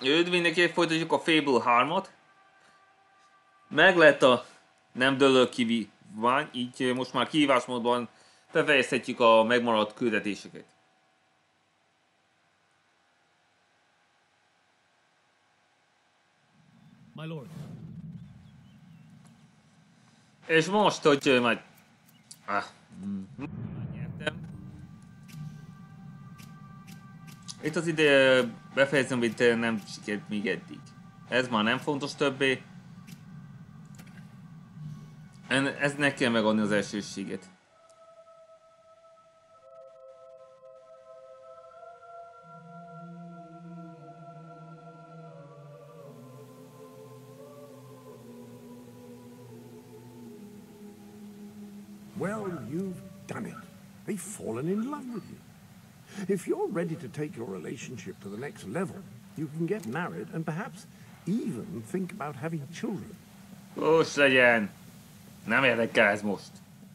Őt mindenképp folytatjuk a Fable 3-at. Meg lett a nem dőlő kívánság, így most már kihívásmódban befejezhetjük a megmaradt küldetéseket. My lord. És most, hogy majd... nyertem. Itt az ide befejezem, hogy nem sikerült még eddig. Ez már nem fontos többé. Ez nekem megadni az elsőséget. Well, you've done it. They've fallen in love with you. If you're ready to take your relationship to the next level, you can get married and perhaps even think about having children. Most legyen! Nem érdekel ez most.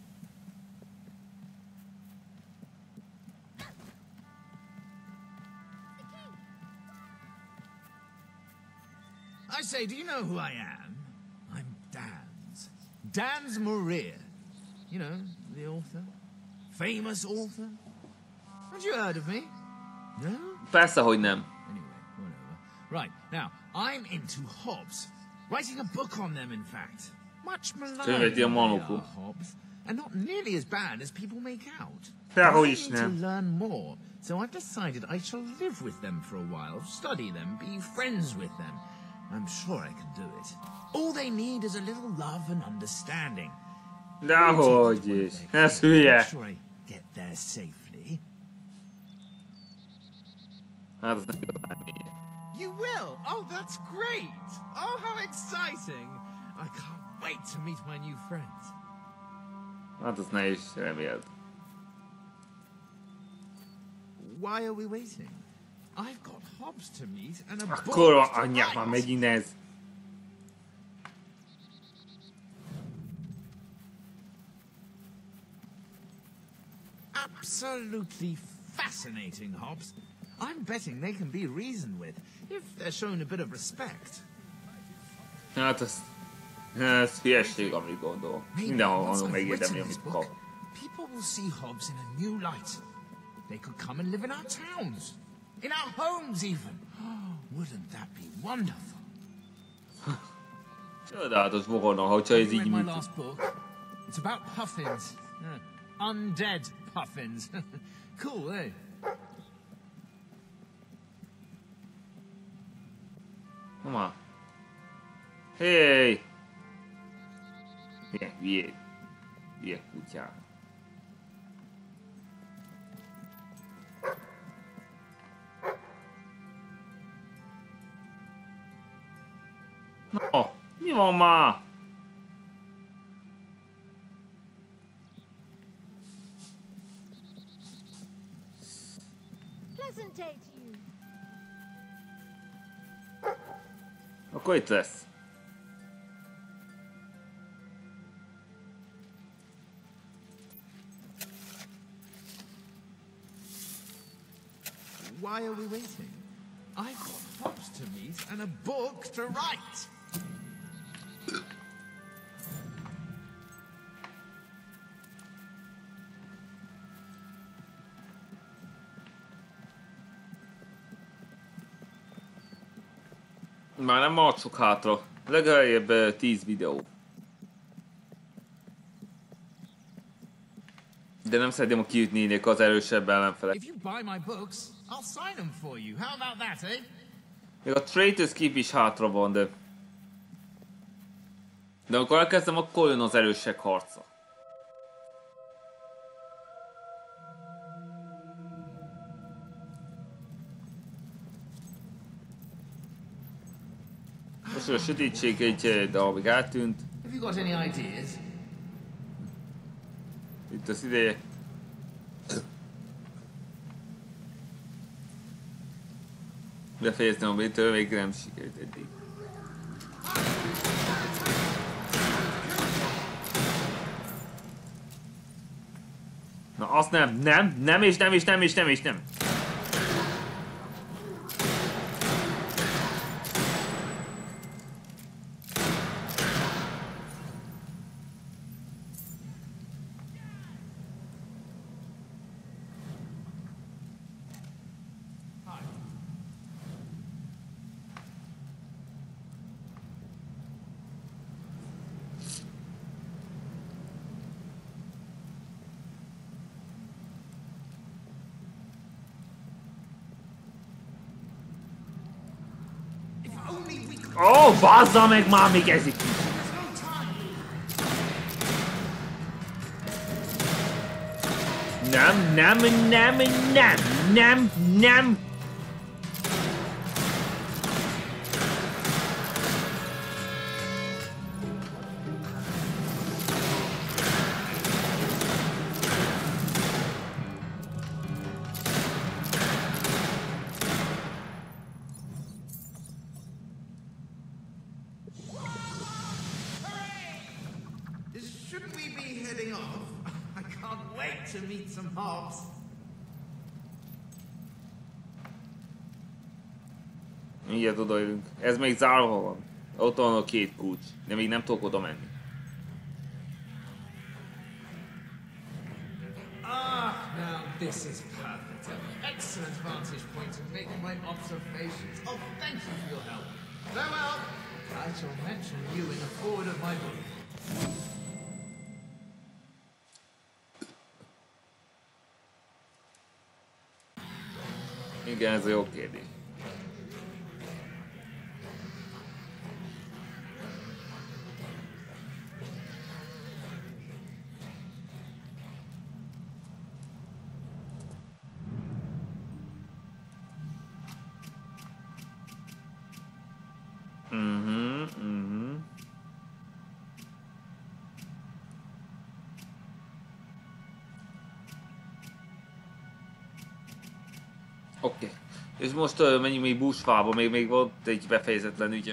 I say, do you know who I am? I'm Dans. Dans Maria. You know, the author. Famous author. Haven't you heard of me? No? Persze, hogy nem. Anyway, whatever. Right, now, I'm into Hobbes. Writing a book on them, in fact. Much maligned they are, Hobbes, and not nearly as bad as people make out. I need to learn more, so I've decided I shall live with them for a while, study them, be friends with them. I'm sure I can do it. All they need is a little love and understanding. Dehogy is. Ez hülye. Make sure I get there safely. Hát az nem igazán. You will? Oh, that's great! Oh, how exciting! I can't wait to meet my new friends. Hát az ne is reméld. Why are we waiting? I've got Hobbes to meet and a book Kurva to anyja, write. már megint ez. Absolutely fascinating, Hobbes. I'm betting they can be reasoned with, if they're shown a bit of respect. Hát ez hülyeség, amit gondol. Mindenhol hallom megérdemli, amit kap. People will see Hobbes in a new light. They could come and live in our towns. In our homes, even. Wouldn't that be wonderful? Csodálatos volna, hogyha ez így my last book. It's about puffins. Undead puffins. Cool, eh? Come on. Hey! Hülye kutyák. No, mi van már? Pleasant day to you. Akkor itt lesz. Why are we waiting? I've got Hobbes to meet and a book to write. Már nem maradt sok hátra. Legalább 10 videó. De nem szeretném, ha kiütnének az erősebb ellenfelek. If you buy my books, I'll sign them for you. How about that, eh? Még a Traitors Keep is hátra van, de... De amikor elkezdem, akkor jön az erősek harca. Most a sötétség egy darabig eltűnt. Have you got any ideas? Itt az ideje. Befejeztem a bétől, még nem sikerült eddig. Na azt nem és nem. Ó, bazza meg, már még ezik! Nem, nem, nem, nem, nem, nem! Shouldn't we be heading off? I can't wait to meet some Hobbs. Mindjárt odaérünk. Ez még zárva van. Ott van a két kulcs, de még nem tudok oda menni. Now this is perfect. An excellent vantage point to make my observations. Oh, thank you for your help. Farewell. I shall mention you in the forward of my book. Igen, ez a jó kérdés. Oké. És most menjünk még Bushfába, még volt egy befejezetlen ügyem.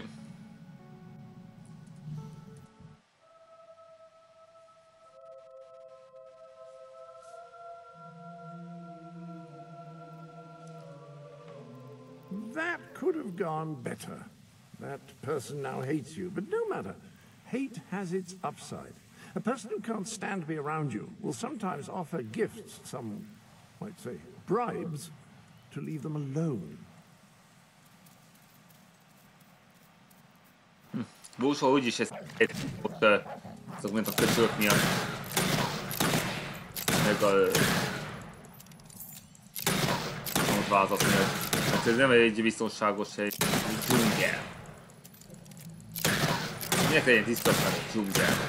That could have gone better. That person now hates you, but no matter. Hate has its upside. A person who can't stand to be around you will sometimes offer gifts, some might say bribes, to leave them alone. Bushfa úgyis ezt ott azok mint a köcsök miatt. Meg a vázat miatt. Hát ez nem egy biztonságos hely, egy dzsungel. Minek legyen tisztaság a dzsungel?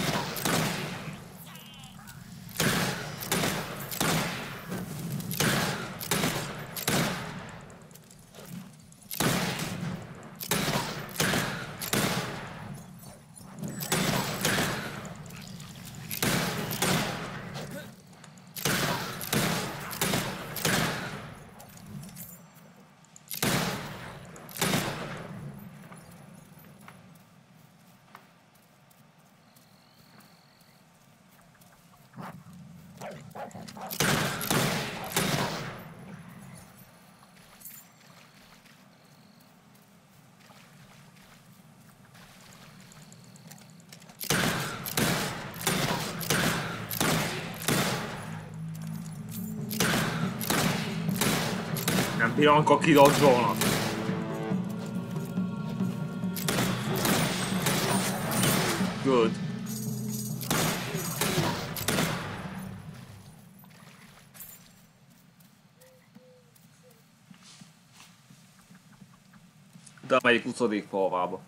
Nem Bianca kidodzsolnak. Good. De melyik 20. falvába?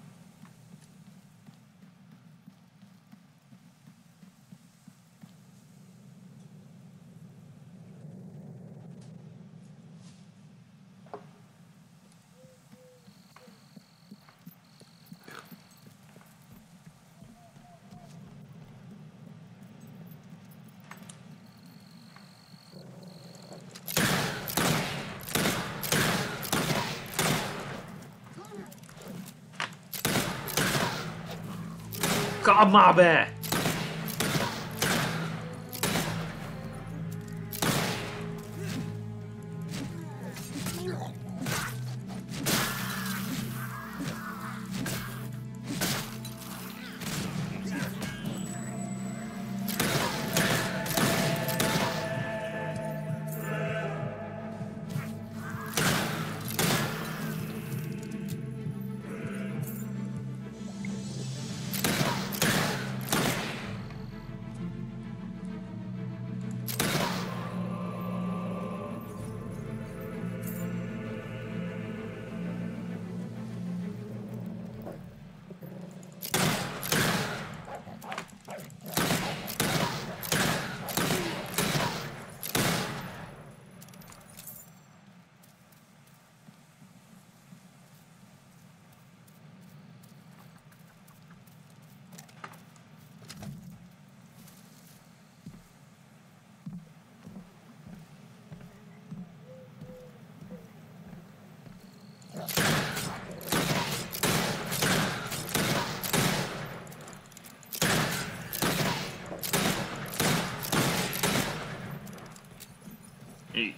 Come on, be! Így.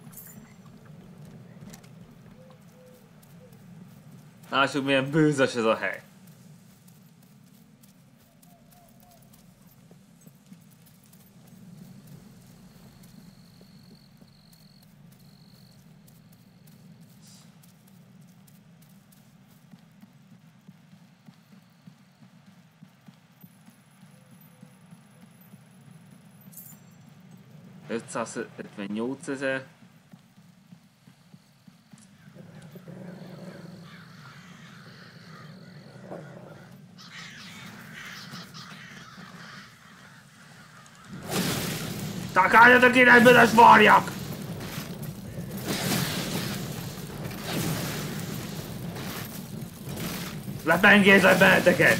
Lássuk, milyen bőzös ez a hely. $578,000. Takáljatok ide, büdös varjak! Lepengézek benneteket!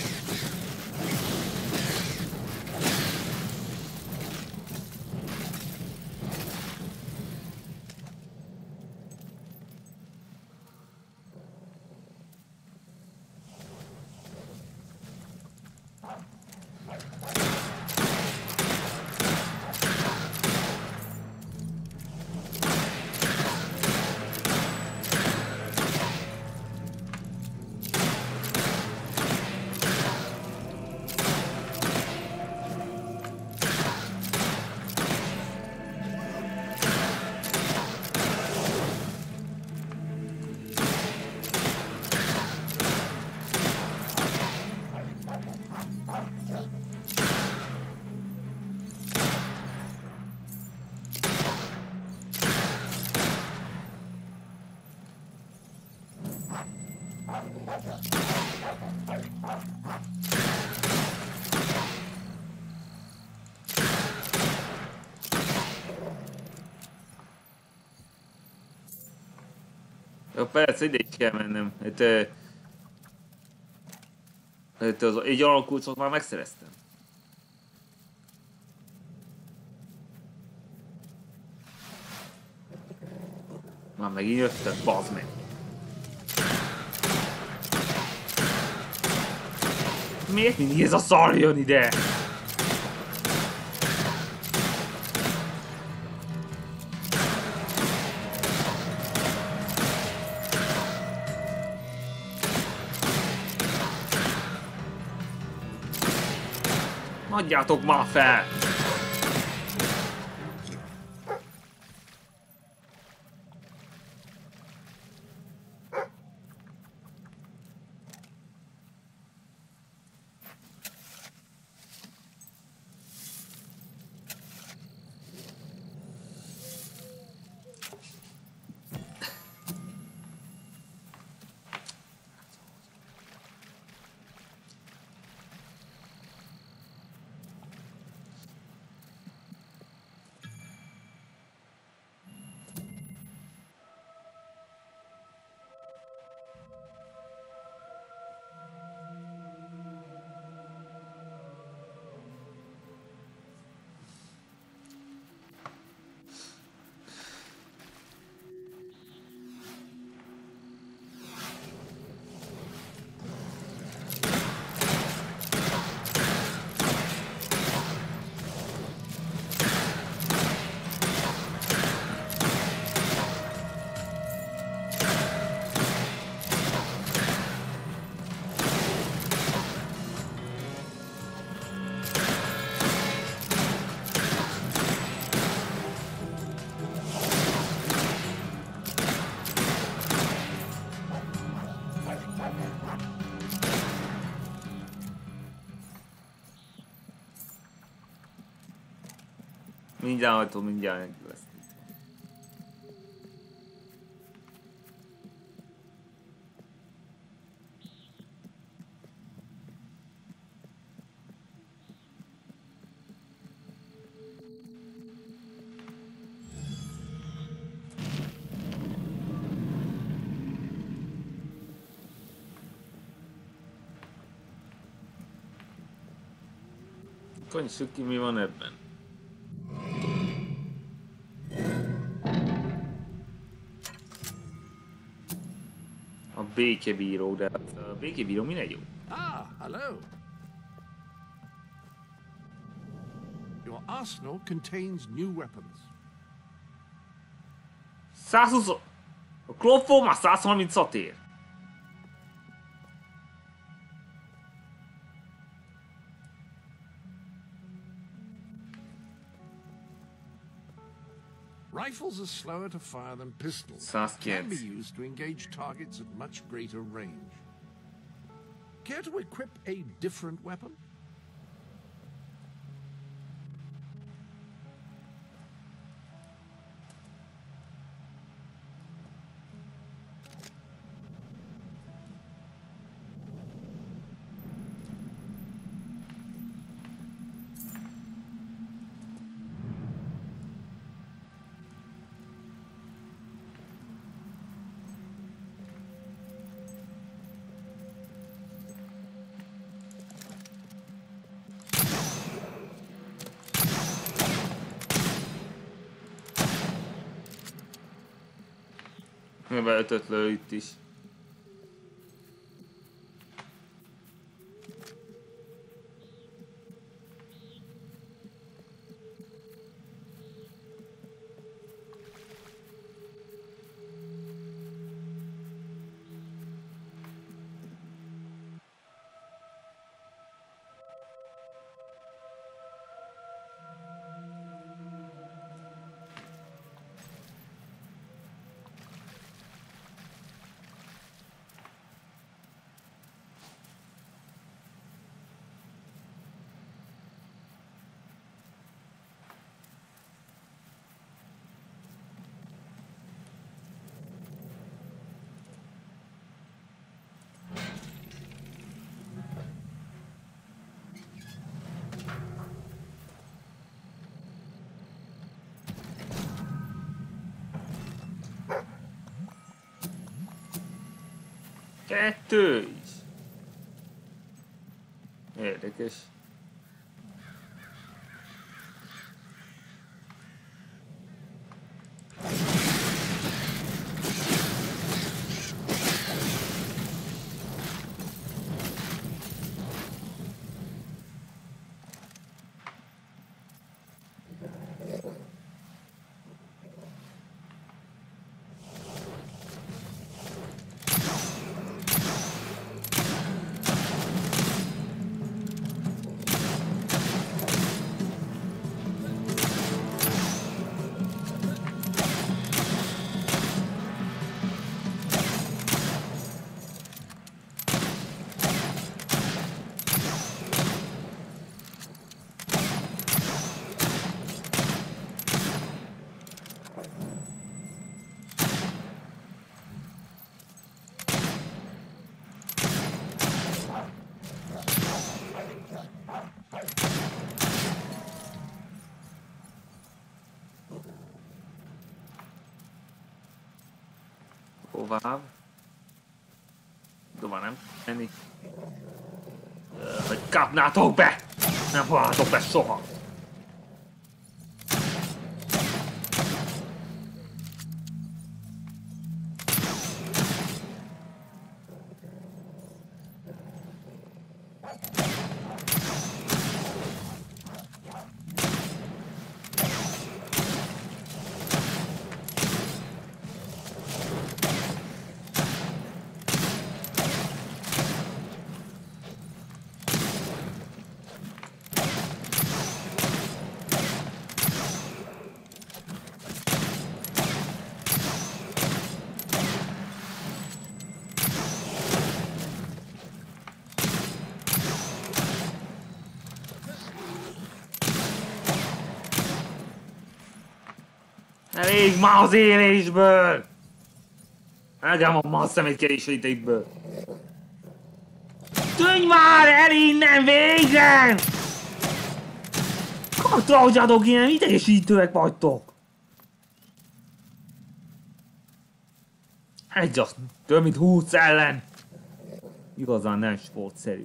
Jó, persze, ide is kell mennem. Egy alkulcsot már megszereztem. Már megint jöttek, bazd meg. Miért mindig ez a szar jön ide? Adjátok már fel! Mindjárt lesz. Konnyissuk ki, mi van ebben. békebíró, de a békebíró minek jó? Ah, hello. Your arsenal contains new weapons. 120... A klopfó már 136 ér. Rifles are slower to fire than pistols. 109. Can be used to engage targets at much greater range. Care to equip a different weapon? Beütött lő itt is. Kettő is. Érdekes. Tovább. Dova nem menni. Hogy kapnátok be! Nem halnátok be soha! Elég már az élésből! Elgám a ma szemétkerésítésből! Tűnj már el innen végre! Katra hagyjatok, ilyen idegesítőek vagytok! Egy az több mint 20 ellen! Igazán nem sportszerű.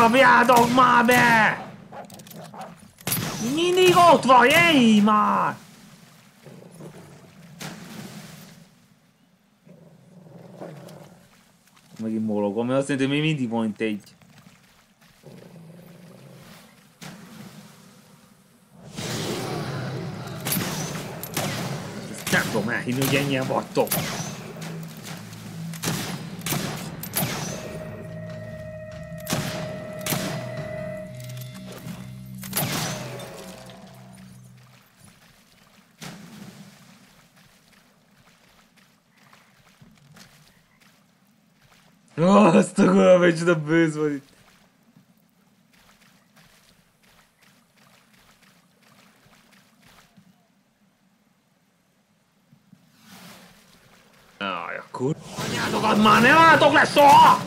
Dobjátok már be! Mindig ott vagy, ej már! Megint morogom, mert azt mondja, hogy még mindig van itt egy. Ezt nem tudom elhinni, hogy ennyien vagytok. Azt a kurva, micsoda bőz van itt. Aj, a kurva anyátokat már nem álltok le soha!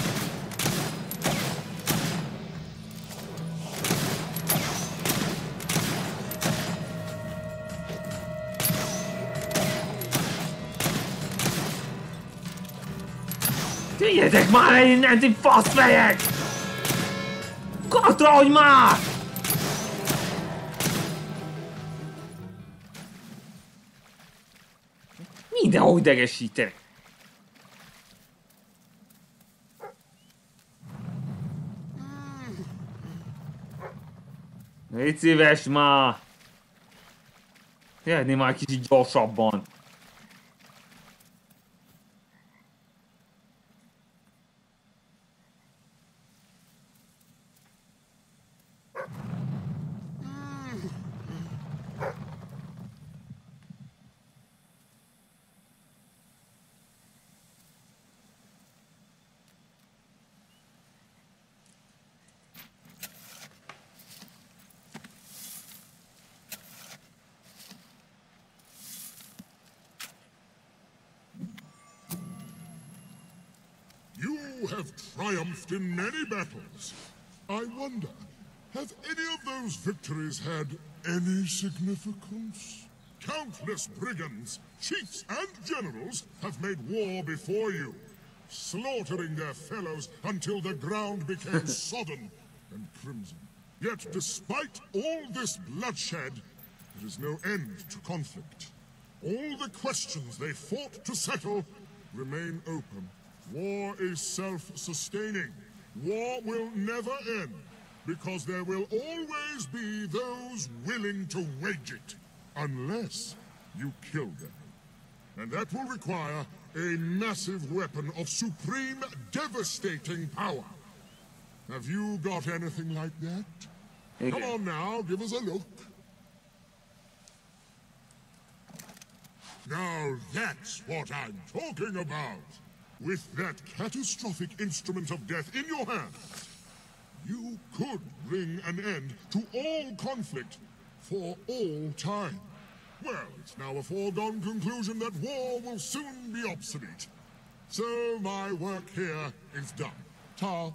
Tűnjetek már innen, ti faszfejek! Katra, hogy már! Mindenhol idegesítenek. Légy szíves már! Jöhetnél már kicsit gyorsabban. You have triumphed in many battles. I wonder, have any of those victories had any significance? Countless brigands, chiefs and generals have made war before you, slaughtering their fellows until the ground became sodden and crimson. Yet despite all this bloodshed, there is no end to conflict. All the questions they fought to settle remain open. War is self-sustaining. War will never end, because there will always be those willing to wage it, unless you kill them. And that will require a massive weapon of supreme, devastating power. Have you got anything like that? Okay. Come on now, give us a look. Now that's what I'm talking about. With that catastrophic instrument of death in your hands, you could bring an end to all conflict for all time. Well, it's now a foregone conclusion that war will soon be obsolete. So my work here is done. Ta.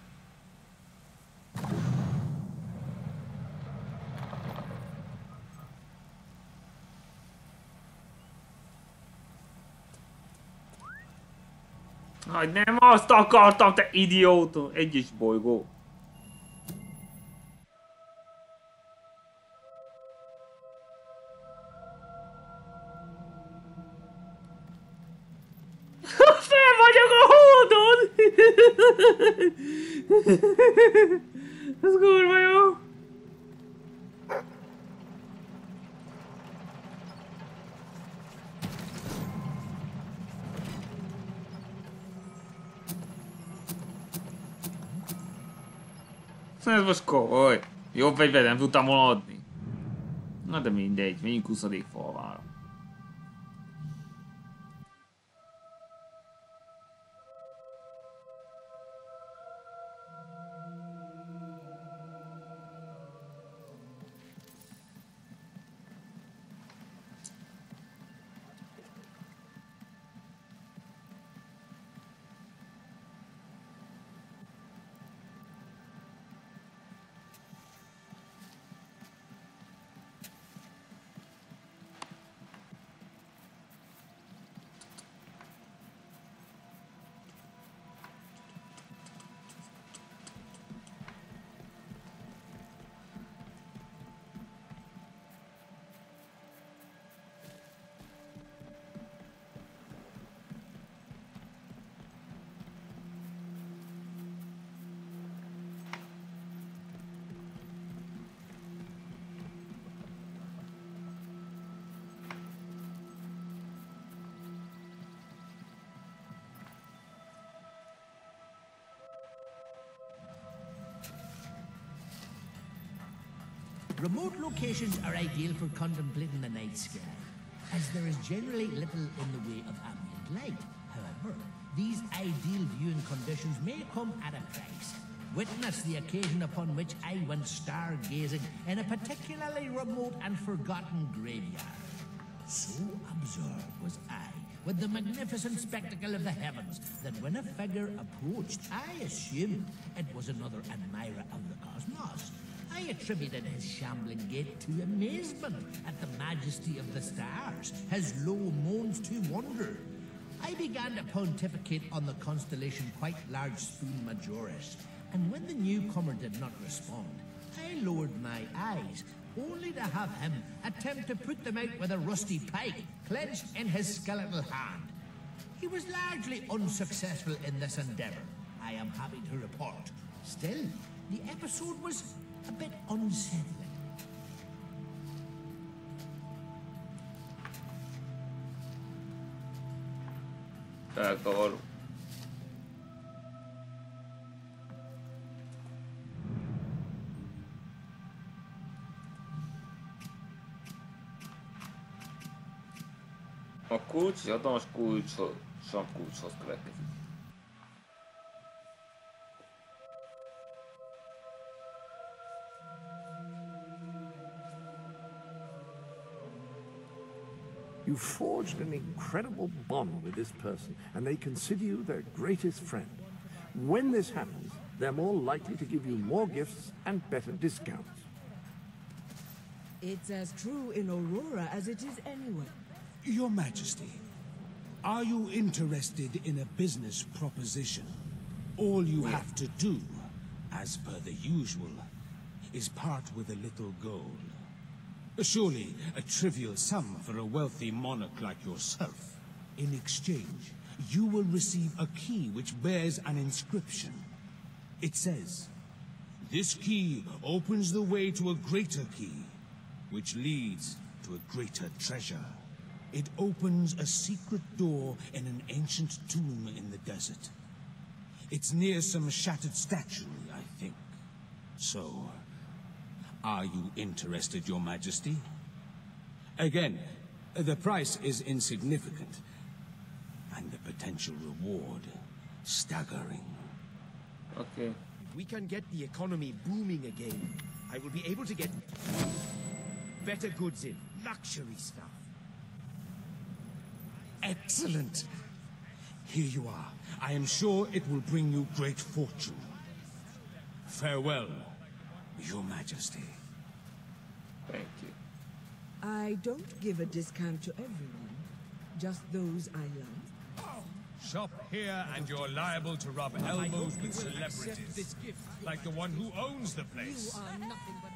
Aj, nem azt akartam, te idióta! Egyes bolygó. Fel vagyok a hódon! Ez kurva jó! Ez most komoly. Jobb fegyvert nem tudtam volna adni. Na de mindegy, menjünk 20. falvára. Remote locations are ideal for contemplating the night sky, as there is generally little in the way of ambient light. However, these ideal viewing conditions may come at a price. Witness the occasion upon which I went stargazing in a particularly remote and forgotten graveyard. So absorbed was I with the magnificent spectacle of the heavens that when a figure approached, I assumed it was another admirer of the cosmos. I attributed his shambling gait to amazement at the majesty of the stars, his low moans to wonder. I began to pontificate on the constellation Quite Large Spoon Majoris, and when the newcomer did not respond, I lowered my eyes, only to have him attempt to put them out with a rusty pike clenched in his skeletal hand. He was largely unsuccessful in this endeavor, I am happy to report. Still, the episode was a bit unsettling. Felkavaró. A kulcs, hatalmas kulcshoz következik. You forged an incredible bond with this person, and they consider you their greatest friend. When this happens, they're more likely to give you more gifts and better discounts. It's as true in Aurora as it is anywhere. Your Majesty, are you interested in a business proposition? All you have to do, as per the usual, is part with a little gold. Surely a trivial sum for a wealthy monarch like yourself. In exchange, you will receive a key which bears an inscription. It says, "This key opens the way to a greater key, which leads to a greater treasure." It opens a secret door in an ancient tomb in the desert. It's near some shattered statue, I think. So, are you interested, Your Majesty? Again, the price is insignificant, and the potential reward staggering. Okay. If we can get the economy booming again, I will be able to get better goods in, luxury stuff. Excellent! Here you are. I am sure it will bring you great fortune. Farewell, Your Majesty. Thank you. I don't give a discount to everyone, just those I love. Shop here and you're liable to rub elbows with celebrities. Like the one who owns the place. You are nothing but...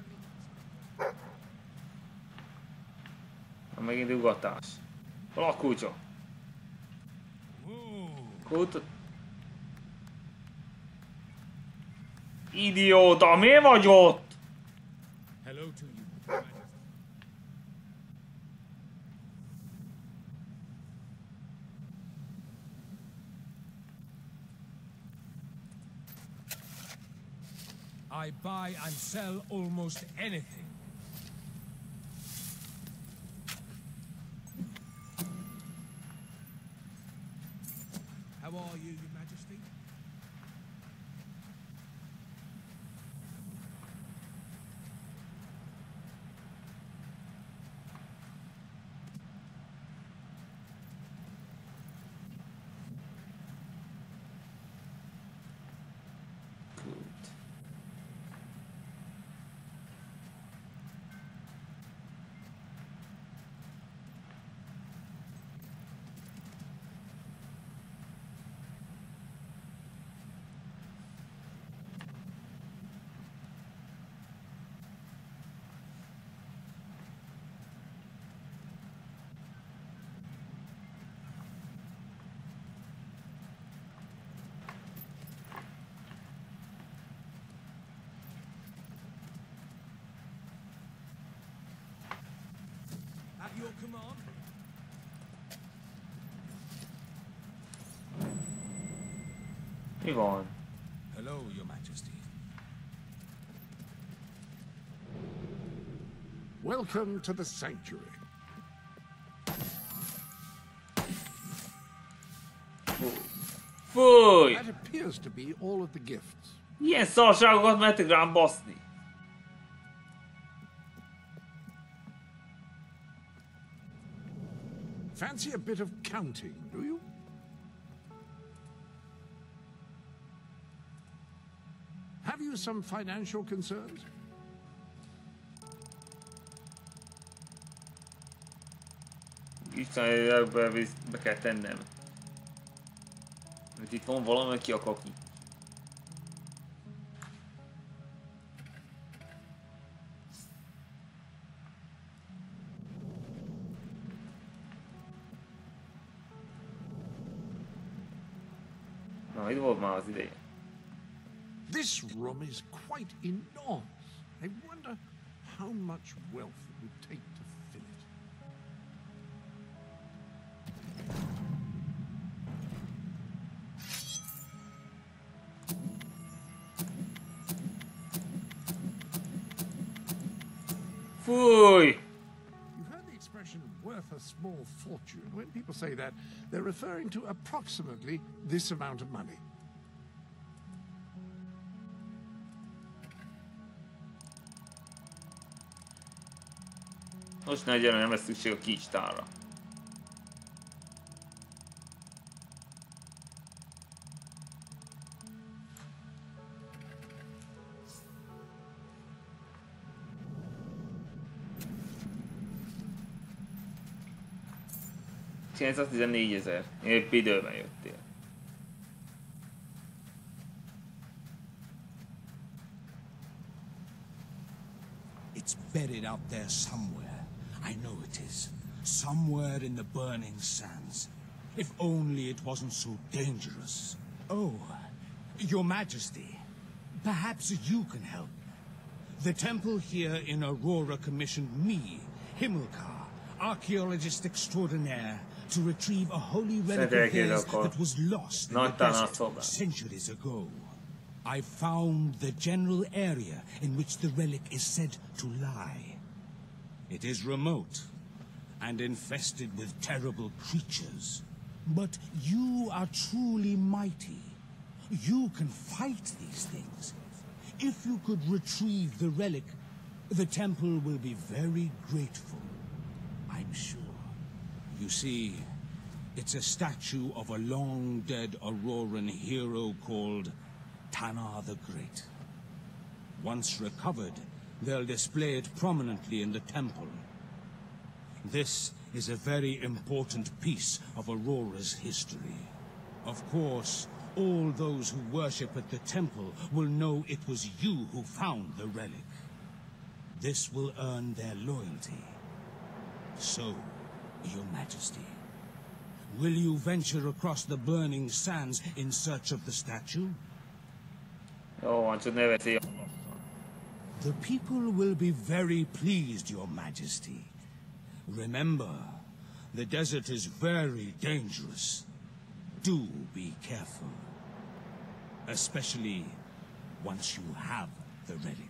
Megint ugatás. Hol a kulcsa? Kulcs... Idióta, miért vagy ott? Hello to you. I buy and sell almost anything. How are you, Your Majesty? At your command. Mi van? Hello, Your Majesty. Welcome to the sanctuary. Fúj! That appears to be all of the gifts. Ilyen szarságokat mertek rám baszni. Fancy a bit of counting, do you? Have you some financial concerns? Isten, be kell tennem. Mert itt van valami, aki akar ki. Na, itt volt már az ideje. This room is quite enormous. I wonder how much wealth it would take to fill it. Fúj! You've heard the expression worth a small fortune. When people say that, they're referring to approximately this amount of money. Most ne gyere, nem lesz szükség a kincstárra. $914,000. Épp időben jöttél. It's buried out there somewhere. I know it is. Somewhere in the burning sands. If only it wasn't so dangerous. Oh, Your Majesty, perhaps you can help. The temple here in Aurora commissioned me, Himmelkar, archaeologist extraordinaire, to retrieve a holy relic of his that was lost in the desert centuries ago. I found the general area in which the relic is said to lie. It is remote and infested with terrible creatures. But you are truly mighty. You can fight these things. If you could retrieve the relic, the temple will be very grateful. I'm sure. You see, it's a statue of a long-dead Auroran hero called Tanar the Great. Once recovered, they'll display it prominently in the temple. This is a very important piece of Aurora's history. Of course, all those who worship at the temple will know it was you who found the relic. This will earn their loyalty. So, Your Majesty, will you venture across the burning sands in search of the statue? Jó, csak ne veszély. The people will be very pleased, Your Majesty. Remember, the desert is very dangerous. Do be careful. Especially once you have the relic.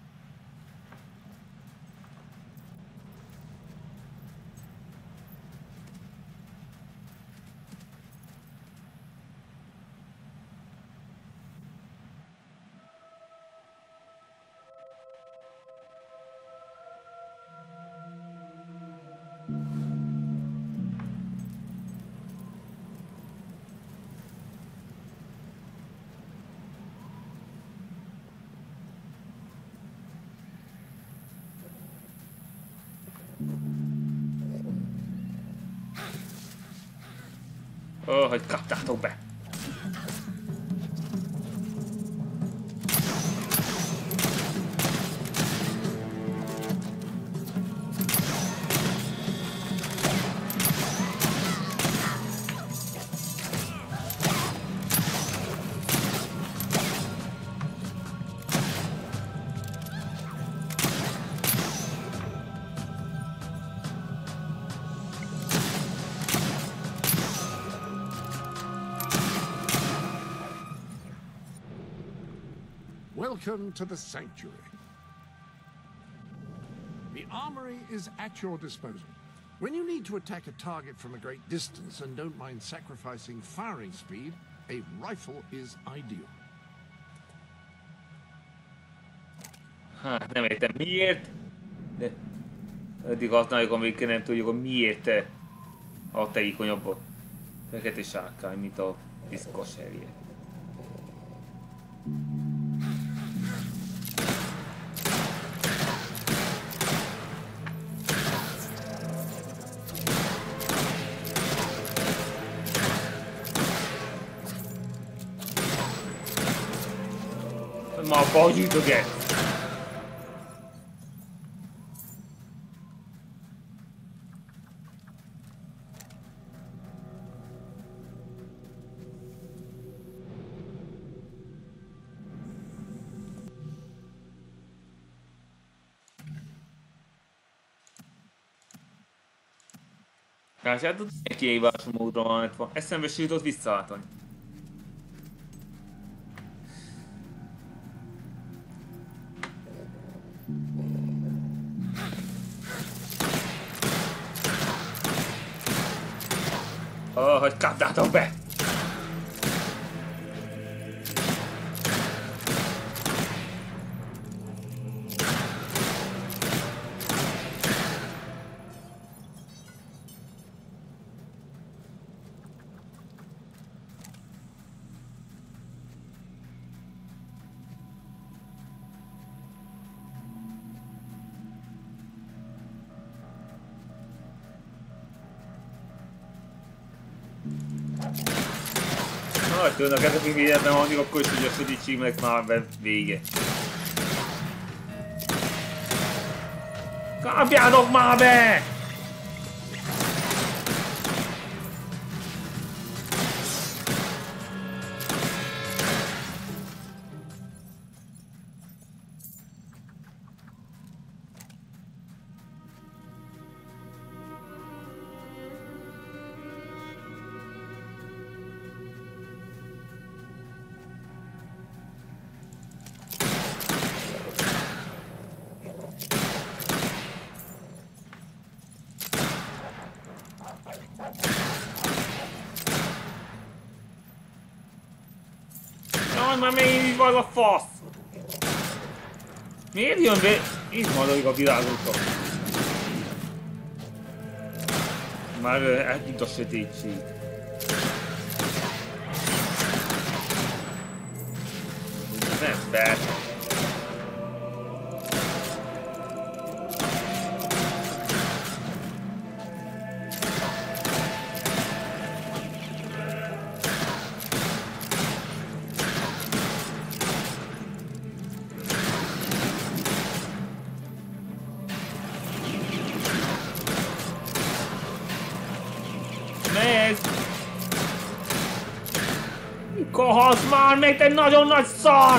Ó, hogy kaptátok be! Welcome to the sanctuary. The armory is at your disposal. When you need to attack a target from a great distance and don't mind sacrificing firing speed, a rifle is ideal. Hát nem értem miért, de eddig használjuk, amíg nem tudjuk, hogy miért a tevékonyabb a fekete sárkány, mint a piszkos herje. Ma gyűjtöget! Hát tudod, kihívás módra van, eszembe sült ott visszaálltani. Hogy kapdátok be! Ha tudnak ezek még életben halni, akkor is ugye a sötétségnek már vége. Kapjátok már be! Már még van a fasz! Miért jön be? Itt van a világúton. Már eltűnt a sötétség. Nem fel. Kohasz már meg, te nagyon nagy szar!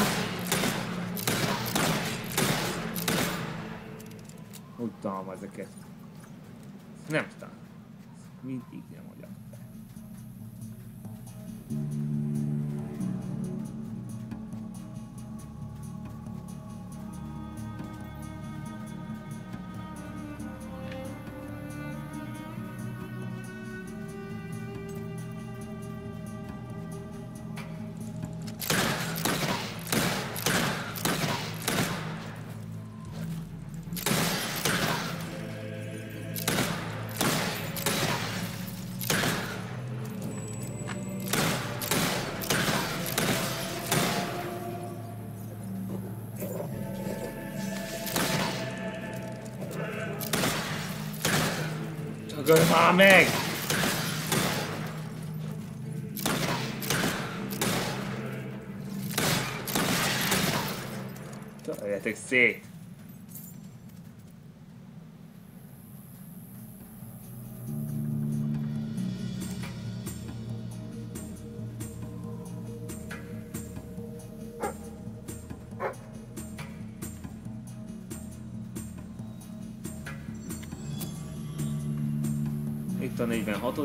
Utálom ezeket. Nem tudom. Mindig nem vagyok. Ögölj már meg! Törjetek szét! Itt a 46.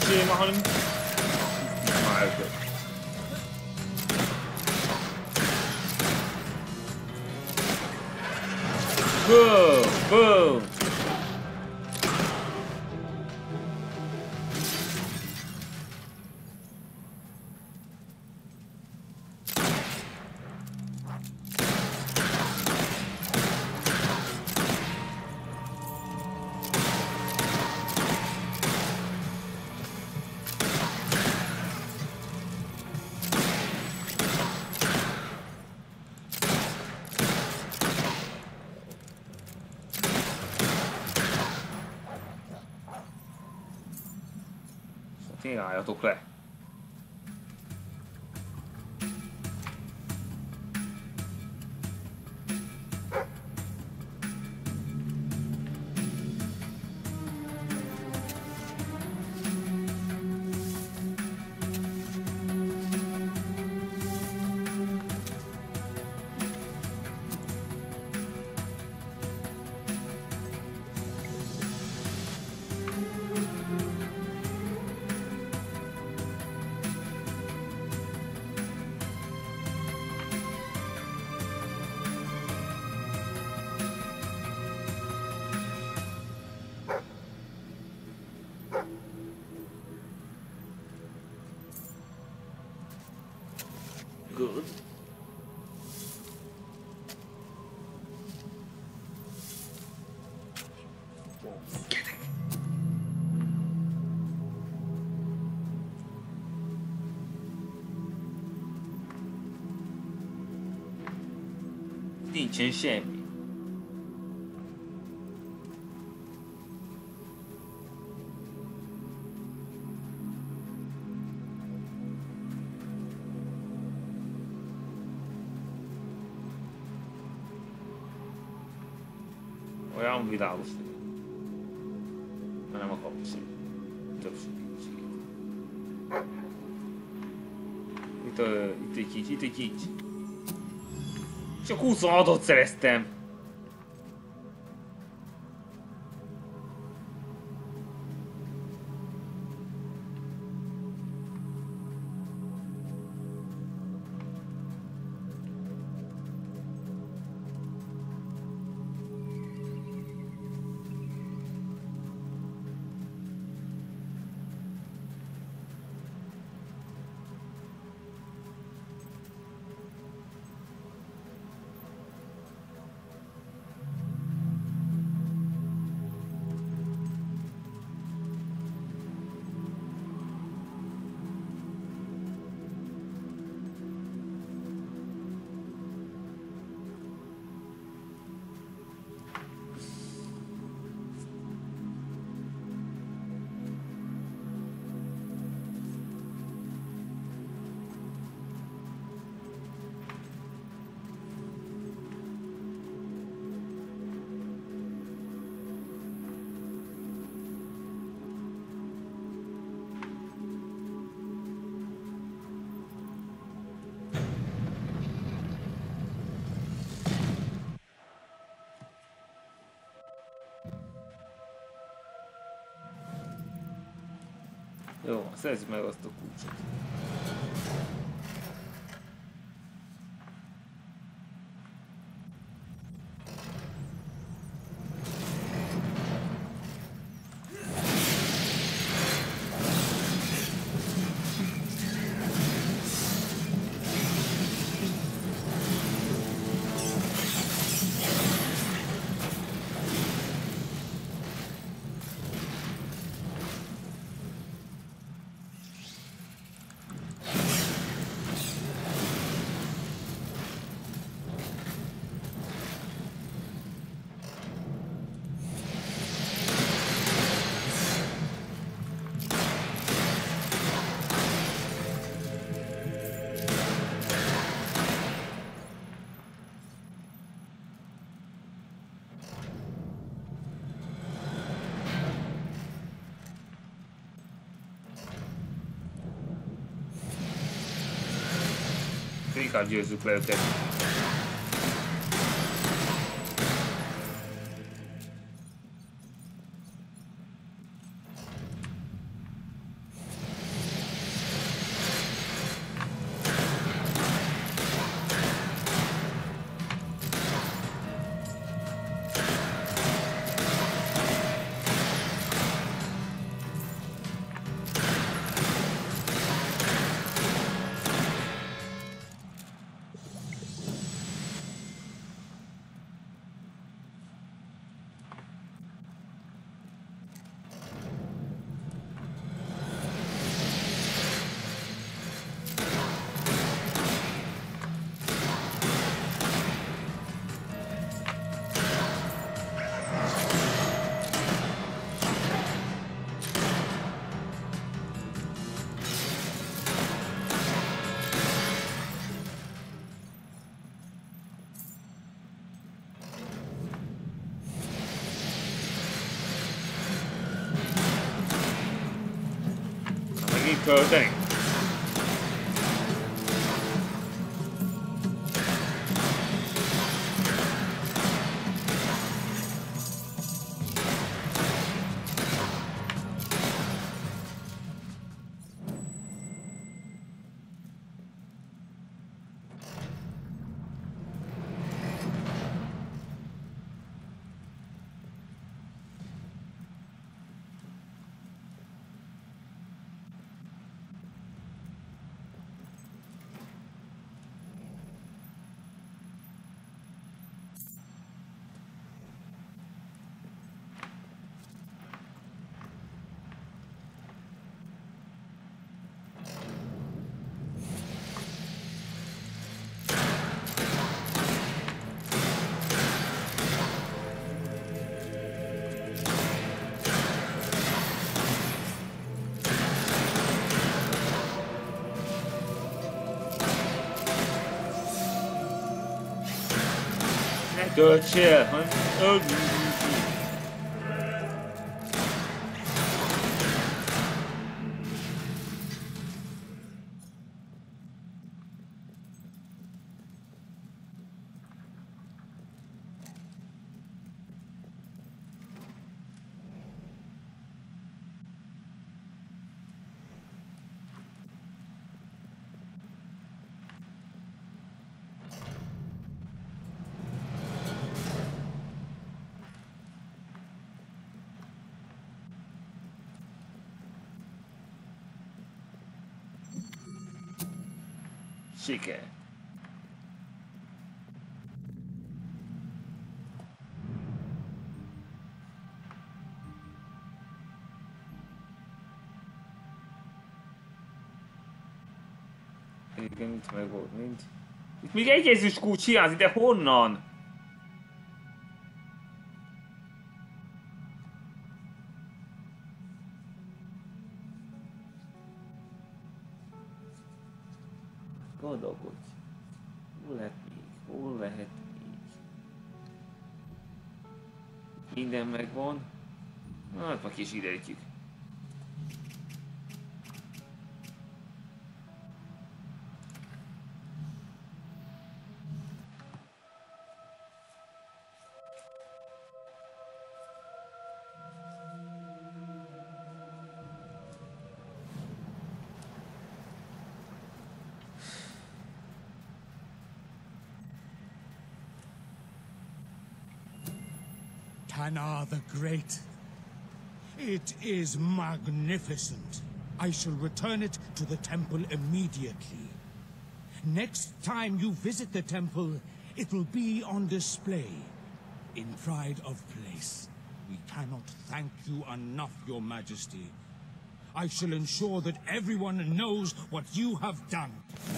Öcsém, hanem... Már elköt. Boom! Boom! Álljatok le! Good. Nincsen semmi. Olyan világos, hanem a kapcsolat. Többség. Itt egy kicsi. Csak 26-ot szereztem. Jó, szerezzük meg azt a kulcsot. Inkább győzzük le őket. költeni. Töltsél, hanem siker. Igen, itt meg volt, mint. Itt még egy ezüst kulcs hiányzik, de honnan? Gondolkodj. Hol lehet még? Hol lehet még? Minden megvan. Hát ma kis idejtjük. Tanar the Great. It is magnificent. I shall return it to the temple immediately. Next time you visit the temple, it will be on display. In pride of place. We cannot thank you enough, Your Majesty. I shall ensure that everyone knows what you have done.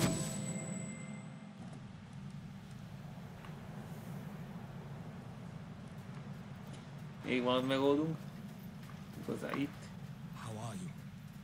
Még valamit megoldunk. Hozzá itt. How are you?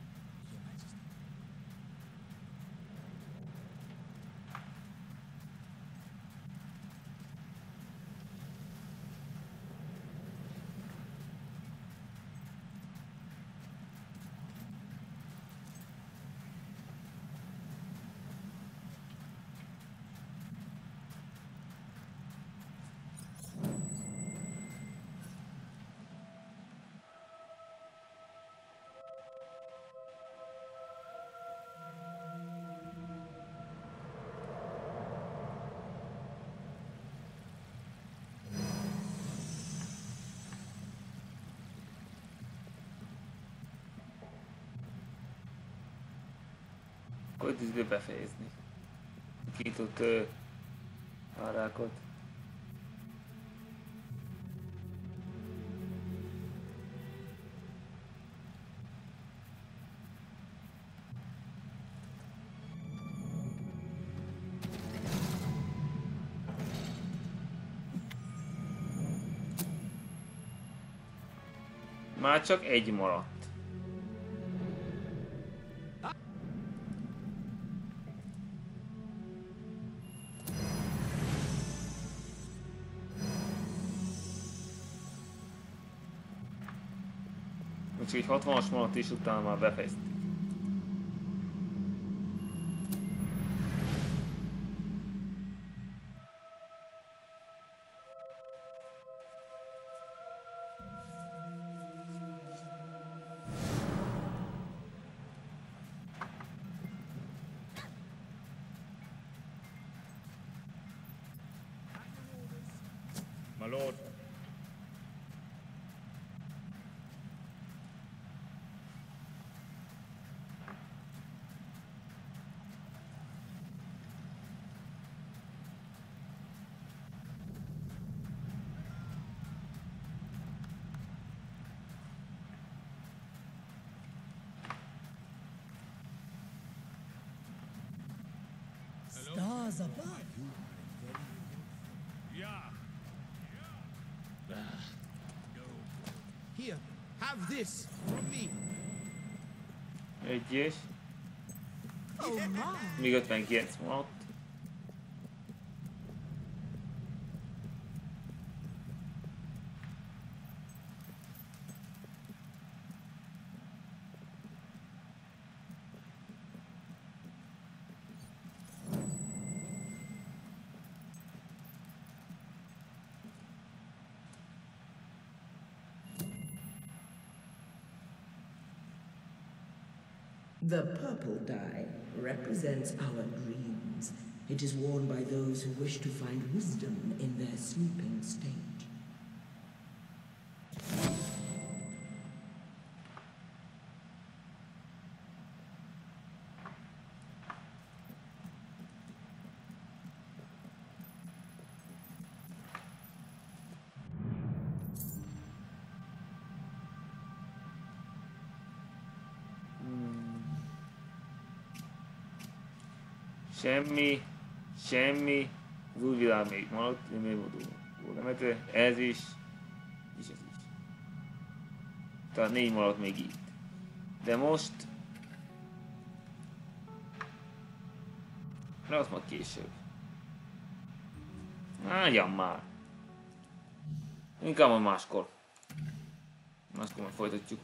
Hogy tudsz befejezni? Kinyitott árákat. Már csak egy maradt. Csak egy 60-as maradt és utána már befejeztük. My lord. Stars above. Here, have this from me. Egyes. Oh my. Még 59 maradt. The purple dye represents our dreams. It is worn by those who wish to find wisdom in their sleeping state. Semmi, az új világ még maradt, még volt ez is, és ez is. Tehát 4 maradt még itt. De most... De azt majd később. Álljan már! Inkább a máskor. Máskor majd folytatjuk.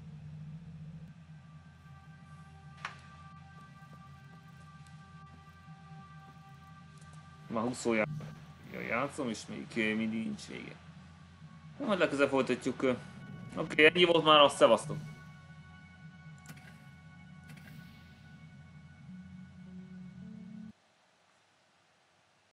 Már 20 játszom, és még mindig nincs vége. Majd legközelebb folytatjuk. Oké, ennyi volt már, azt szevasztok!